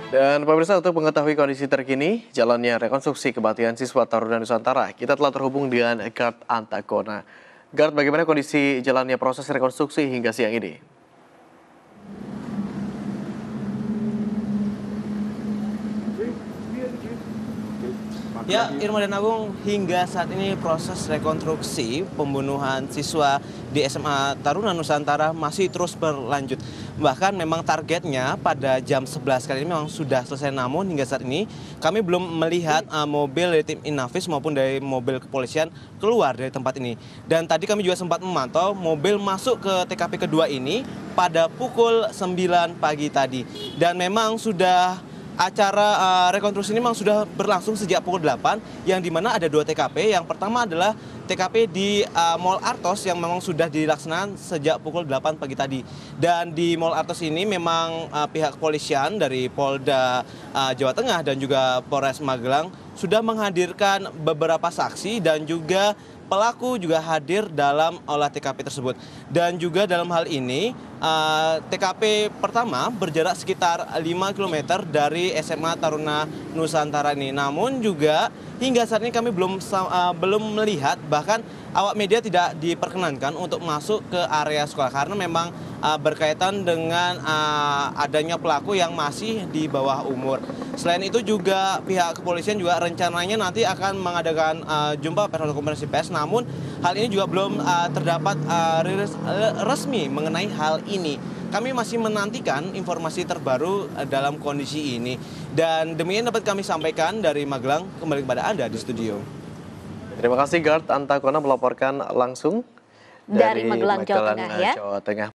Dan pemirsa, untuk mengetahui kondisi terkini jalannya rekonstruksi kematian siswa Taruna Nusantara, kita telah terhubung dengan Gard Antakona. Gard, bagaimana kondisi jalannya proses rekonstruksi hingga siang ini? Ya, Irma dan Agung, hingga saat ini proses rekonstruksi pembunuhan siswa di SMA Taruna Nusantara masih terus berlanjut. Bahkan memang targetnya pada jam 11 kali ini memang sudah selesai, namun hingga saat ini kami belum melihat mobil dari tim Inavis maupun dari mobil kepolisian keluar dari tempat ini. Dan tadi kami juga sempat memantau mobil masuk ke TKP kedua ini pada pukul 9 pagi tadi. Dan memang sudah acara rekonstruksi ini memang sudah berlangsung sejak pukul 8, yang dimana ada 2 TKP. Yang pertama adalah TKP di Mall Artos yang memang sudah dilaksanakan sejak pukul 8 pagi tadi. Dan di Mall Artos ini memang pihak kepolisian dari Polda Jawa Tengah dan juga Polres Magelang sudah menghadirkan beberapa saksi dan juga pelaku juga hadir dalam olah TKP tersebut. Dan juga dalam hal ini TKP pertama berjarak sekitar 5 km dari SMA Taruna Nusantara ini. Namun juga hingga saat ini kami belum melihat, bahkan awak media tidak diperkenankan untuk masuk ke area sekolah karena memang berkaitan dengan adanya pelaku yang masih di bawah umur. Selain itu juga pihak kepolisian juga rencananya nanti akan mengadakan jumpa pers atau konferensi pers, namun hal ini juga belum terdapat rilis resmi mengenai hal ini. Kami masih menantikan informasi terbaru dalam kondisi ini. Dan demikian dapat kami sampaikan dari Magelang, kembali kepada Anda di studio. Terima kasih Gard Antakona melaporkan langsung dari Magelang, Jawa Tengah ya. Jawa Tengah.